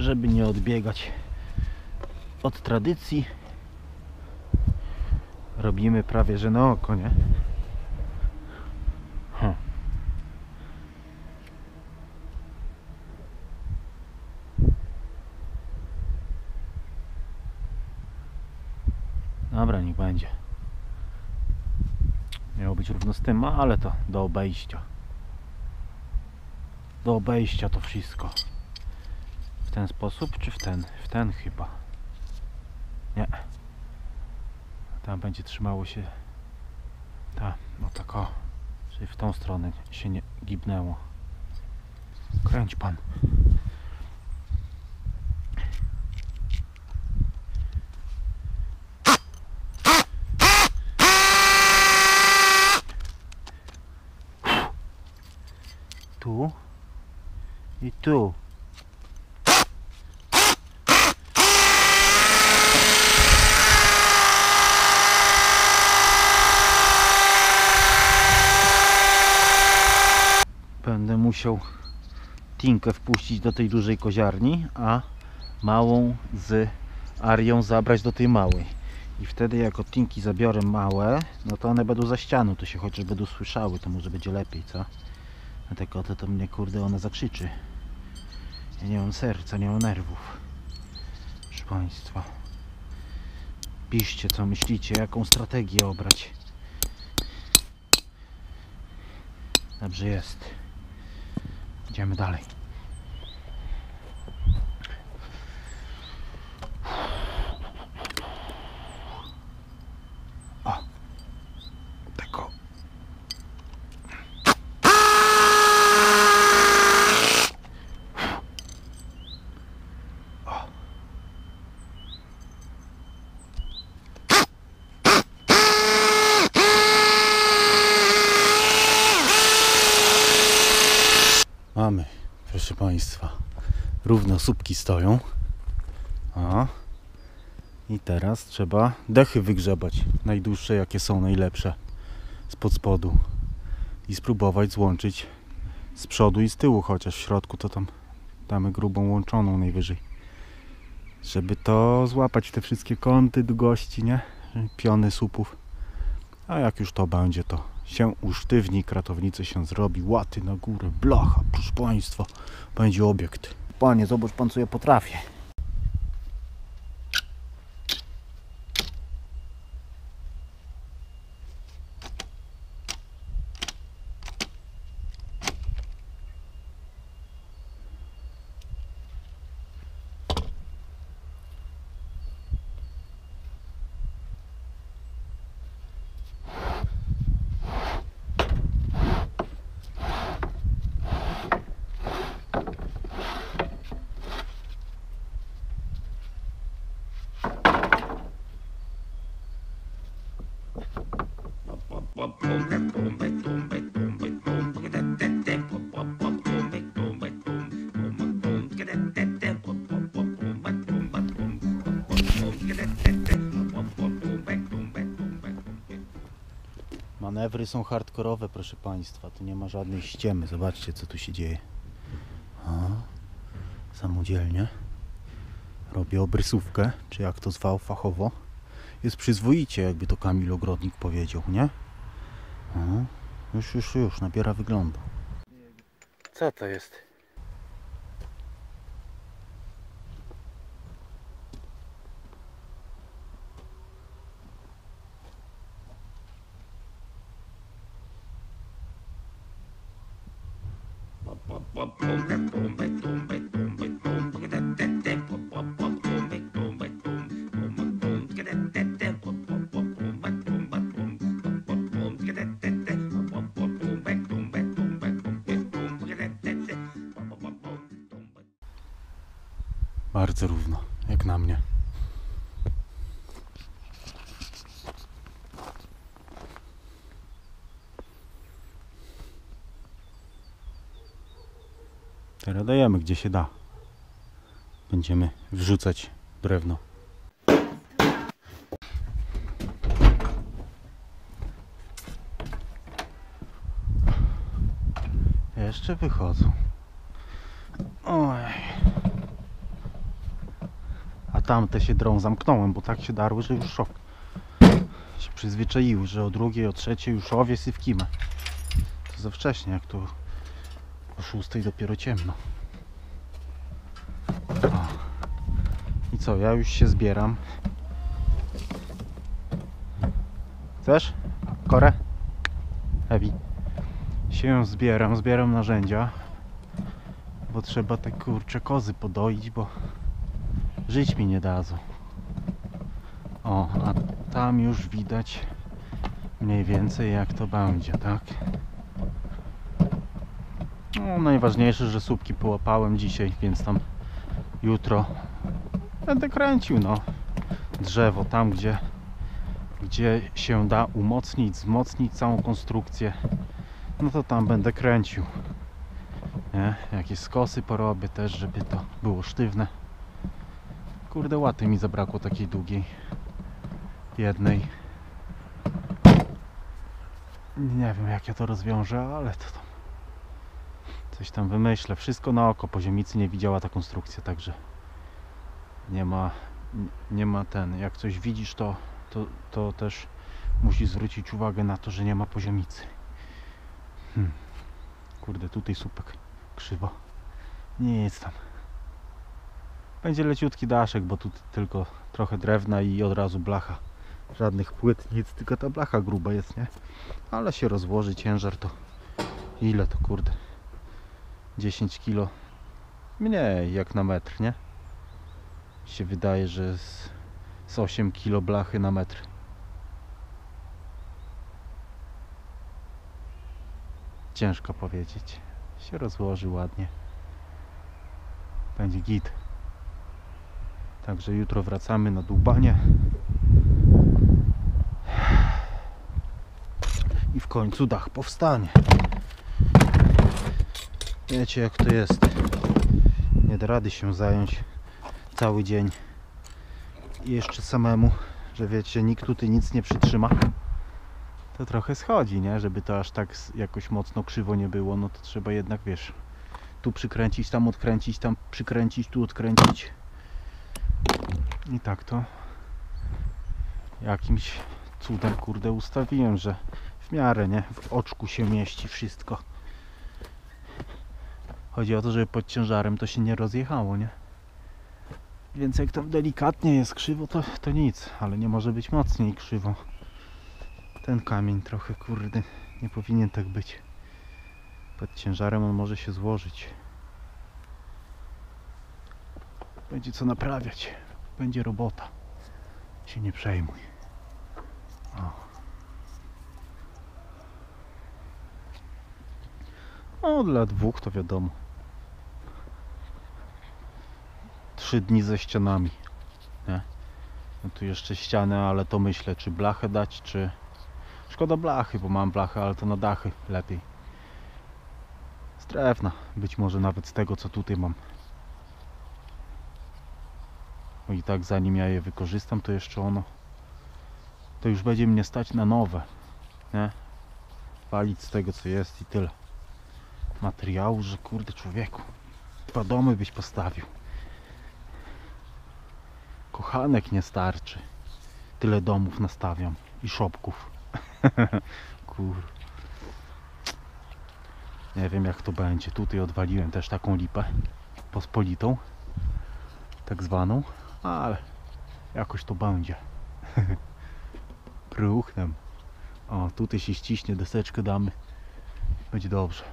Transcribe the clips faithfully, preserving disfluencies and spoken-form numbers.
żeby nie odbiegać od tradycji, robimy prawie że na oko, nie? Hm. Dobra, niech będzie. Miało być równo z tym, ale to do obejścia. Do obejścia to wszystko. W ten sposób, czy w ten? W ten chyba. Nie. Tam będzie trzymało się. Tak, no tak o. Czyli w tą stronę się nie gibnęło. Kręć pan. Tu i tu. Będę musiał Tinkę wpuścić do tej dużej koziarni, a małą z Arią zabrać do tej małej. I wtedy jako Tinki zabiorę małe, no to one będą za ścianą, to się chociaż będą słyszały, to może będzie lepiej, co? A te koty to mnie, kurde, ona zakrzyczy. Ja nie mam serca, nie mam nerwów. Proszę Państwa. Piszcie, co myślicie, jaką strategię obrać. Dobrze jest. Idziemy dalej. O! Tak o. O. Mamy, proszę Państwa, równo słupki stoją. O. I teraz trzeba dechy wygrzebać, najdłuższe jakie są, najlepsze, spod spodu. I spróbować złączyć z przodu i z tyłu, chociaż w środku to tam damy grubą łączoną najwyżej. Żeby to złapać te wszystkie kąty, długości, nie? Piony słupów. A jak już to będzie, to się usztywni, kratownicy się zrobi, łaty na górę, blacha, proszę Państwa, będzie obiekt. Panie, zobacz Pan, co ja potrafię. Manewry są hardkorowe, proszę Państwa, tu nie ma żadnej ściemy. Zobaczcie, co tu się dzieje. O, samodzielnie robię obrysówkę, czy jak to zwał fachowo. Jest przyzwoicie, jakby to Kamil Ogrodnik powiedział, nie? O, już, już, już, nabiera wyglądu. Co to jest? Bardzo równo, jak na mnie. Teraz dajemy gdzie się da. Będziemy wrzucać drewno. Jeszcze wychodzą. Oj. tamte się drą zamknąłem, bo tak się darły, że już szok. Się przyzwyczaiły, że o drugiej, o trzeciej już owies i w kimę. To za wcześnie, jak to o szóstej dopiero ciemno. O. I co, ja już się zbieram. Chcesz? Korę? Heavy. Się zbieram, zbieram narzędzia. Bo trzeba te kurcze kozy podoić, bo żyć mi nie dadzą. O, a tam już widać mniej więcej jak to będzie, tak? No, najważniejsze, że słupki połapałem dzisiaj, więc tam jutro będę kręcił, no. Drzewo tam, gdzie gdzie się da umocnić, wzmocnić całą konstrukcję, no to tam będę kręcił. Nie? Jakieś skosy porobię też, żeby to było sztywne. Kurde, łaty mi zabrakło takiej długiej. Jednej. Nie wiem, jak ja to rozwiążę, ale to tam coś tam wymyślę. Wszystko na oko. Poziomicy nie widziała ta konstrukcja, także nie ma nie ma ten. Jak coś widzisz, to, to, to też musisz zwrócić uwagę na to, że nie ma poziomicy. Hmm. Kurde, tutaj słupek krzywo. Nic tam. Będzie leciutki daszek, bo tu tylko trochę drewna i od razu blacha. Żadnych płyt, nic, tylko ta blacha gruba jest, nie? Ale się rozłoży ciężar, to ile to, kurde? dziesięć kilo. Mniej jak na metr, nie? Się wydaje, że z, z osiem kilo blachy na metr. Ciężko powiedzieć. Się rozłoży ładnie. Będzie git. Także jutro wracamy na dłubanie. I w końcu dach powstanie. Wiecie, jak to jest. Nie da rady się zająć cały dzień i jeszcze samemu, że wiecie, nikt tutaj nic nie przytrzyma. To trochę schodzi, nie? Żeby to aż tak jakoś mocno krzywo nie było, no to trzeba jednak, wiesz, tu przykręcić, tam odkręcić, tam przykręcić, tu odkręcić. I tak to jakimś cudem, kurde, ustawiłem, że w miarę, nie? W oczku się mieści wszystko. Chodzi o to, żeby pod ciężarem to się nie rozjechało, nie? Więc jak tam delikatnie jest krzywo, to, to nic, ale nie może być mocniej krzywo. Ten kamień trochę, kurde, nie powinien tak być. Pod ciężarem on może się złożyć. Będzie co naprawiać. Będzie robota. Się nie przejmuj. O. O, dla dwóch to wiadomo. Trzy dni ze ścianami. Nie? No tu jeszcze ścianę, ale to myślę, czy blachę dać, czy... Szkoda blachy, bo mam blachę, ale to na dachy lepiej. Z drewna. Być może nawet z tego, co tutaj mam. No i tak zanim ja je wykorzystam, to jeszcze ono... To już będzie mnie stać na nowe. Nie? Walić z tego, co jest i tyle. Materiału, że kurde, człowieku. Dwa domy byś postawił. Kochanek nie starczy. Tyle domów nastawiam. I szopków. Kur... Nie wiem, jak to będzie. Tutaj odwaliłem też taką lipę. Pospolitą. Tak zwaną. Ale jakoś to będzie. Pruchnem. O, tutaj się ściśnie, deseczkę damy. Będzie dobrze.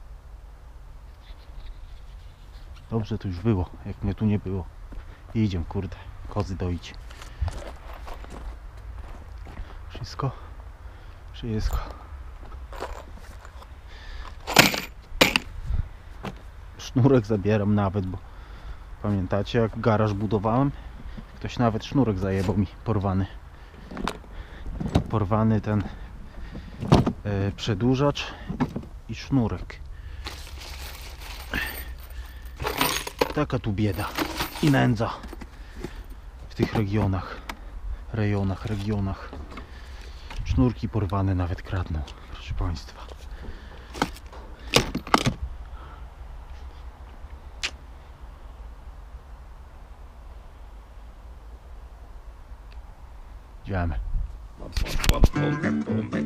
Dobrze to już było, jak mnie tu nie było. Idziemy, kurde, kozy doić. Wszystko? Wszystko. Sznurek zabieram nawet, bo pamiętacie, jak garaż budowałem? Ktoś nawet sznurek zajebał mi, porwany. Porwany ten e, przedłużacz i sznurek. Taka tu bieda i nędza w tych regionach, rejonach, regionach. Sznurki porwane nawet kradną, proszę Państwa. Idziemy. Bum, bum, bum, bum, bum.